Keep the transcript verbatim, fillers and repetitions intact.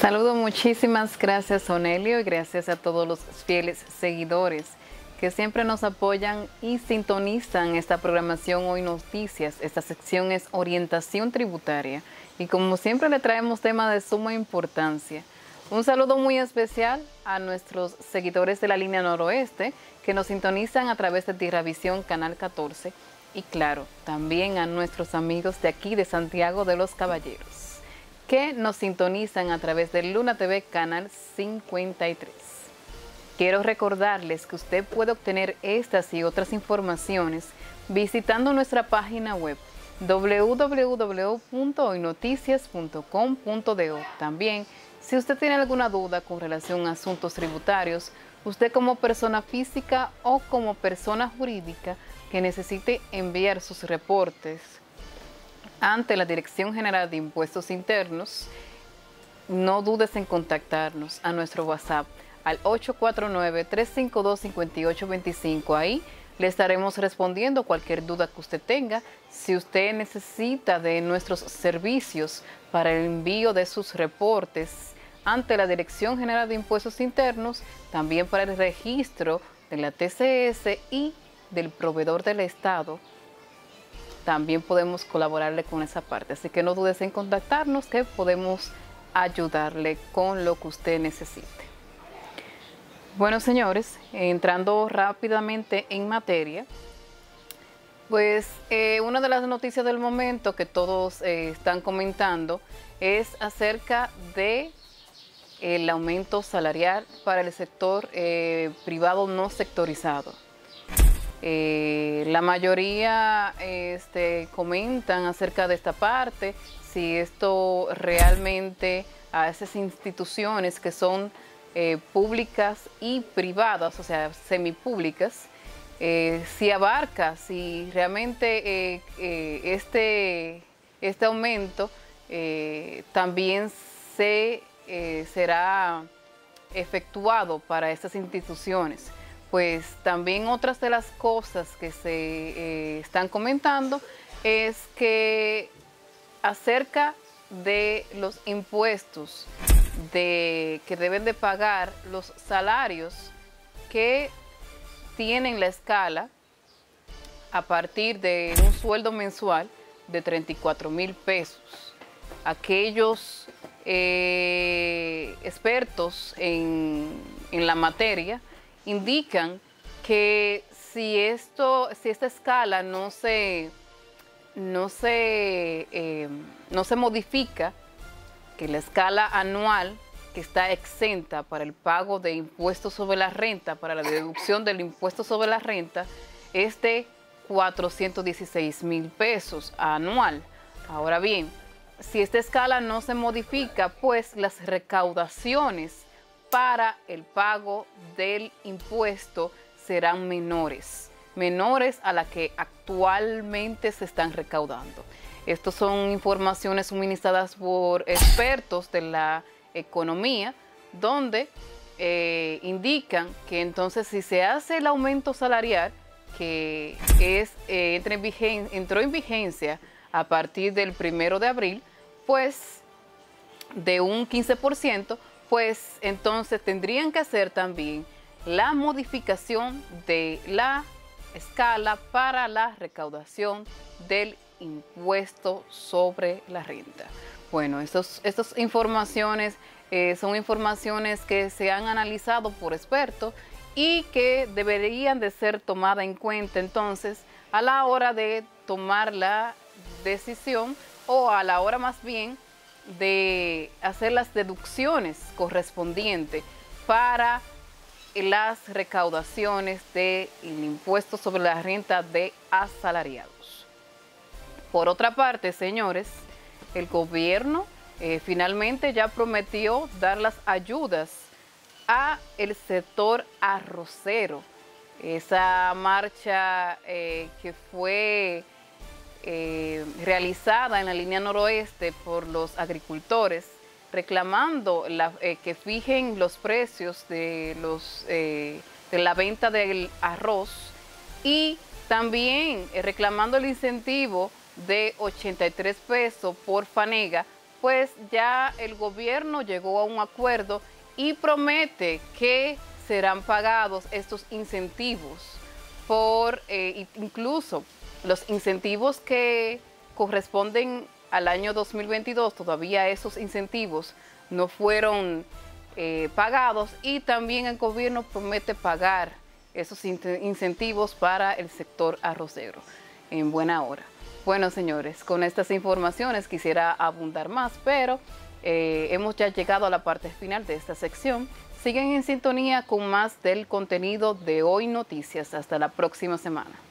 Saludo, muchísimas gracias, Onelio, y gracias a todos los fieles seguidores que siempre nos apoyan y sintonizan esta programación Hoy Noticias. Esta sección es orientación tributaria y como siempre le traemos temas de suma importancia. Un saludo muy especial a nuestros seguidores de la línea noroeste que nos sintonizan a través de Tierravisión Canal catorce y claro, también a nuestros amigos de aquí de Santiago de los Caballeros que nos sintonizan a través de Luna T V Canal cincuenta y tres. Quiero recordarles que usted puede obtener estas y otras informaciones visitando nuestra página web doble u doble u doble u punto hoy noticias punto com punto do. También, si usted tiene alguna duda con relación a asuntos tributarios, usted como persona física o como persona jurídica que necesite enviar sus reportes ante la Dirección General de Impuestos Internos, no dudes en contactarnos a nuestro WhatsApp al ocho cuatro nueve, tres cinco dos, cinco ocho dos cinco. Ahí le estaremos respondiendo cualquier duda que usted tenga. Si usted necesita de nuestros servicios para el envío de sus reportes ante la Dirección General de Impuestos Internos, también para el registro de la T C S y del proveedor del Estado, también podemos colaborarle con esa parte. Así que no dudes en contactarnos que podemos ayudarle con lo que usted necesite. Bueno, señores, entrando rápidamente en materia, pues eh, una de las noticias del momento que todos eh, están comentando es acerca de el aumento salarial para el sector eh, privado no sectorizado. Eh, la mayoría este, comentan acerca de esta parte, si esto realmente a esas instituciones que son eh, públicas y privadas, o sea, semipúblicas, eh, si abarca, si realmente eh, eh, este, este aumento eh, también se, eh, será efectuado para estas instituciones. Pues también otras de las cosas que se eh, están comentando es que acerca de los impuestos de, que deben de pagar los salarios que tienen la escala a partir de un sueldo mensual de treinta y cuatro mil pesos. Aquellos eh, expertos en, en la materia indican que si esto, si esta escala no se, no se, eh, no se modifica, que la escala anual que está exenta para el pago de impuestos sobre la renta, para la deducción del impuesto sobre la renta, es de cuatrocientos dieciséis mil pesos anual. Ahora bien, si esta escala no se modifica, pues las recaudaciones para el pago del impuesto serán menores, menores a la que actualmente se están recaudando. Estas son informaciones suministradas por expertos de la economía, donde eh, indican que entonces si se hace el aumento salarial, que es, eh, entre en vigen, entró en vigencia a partir del primero de abril, pues de un quince por ciento, pues entonces tendrían que hacer también la modificación de la escala para la recaudación del impuesto sobre la renta. Bueno, estos, estas informaciones eh, son informaciones que se han analizado por expertos y que deberían de ser tomadas en cuenta entonces a la hora de tomar la decisión o a la hora más bien de hacer las deducciones correspondientes para las recaudaciones del impuesto sobre la renta de asalariados. Por otra parte, señores, el gobierno eh, finalmente ya prometió dar las ayudas a el sector arrocero. Esa marcha eh, que fue Eh, realizada en la línea noroeste por los agricultores, reclamando la, eh, que fijen los precios de, los, eh, de la venta del arroz y también eh, reclamando el incentivo de ochenta y tres pesos por fanega pues ya el gobierno llegó a un acuerdo y promete que serán pagados estos incentivos por eh, incluso los incentivos que corresponden al año dos mil veintidós, todavía esos incentivos no fueron eh, pagados, y también el gobierno promete pagar esos incentivos para el sector arrocero en buena hora. Bueno, señores, con estas informaciones quisiera abundar más, pero eh, hemos ya llegado a la parte final de esta sección. Siguen en sintonía con más del contenido de Hoy Noticias. Hasta la próxima semana.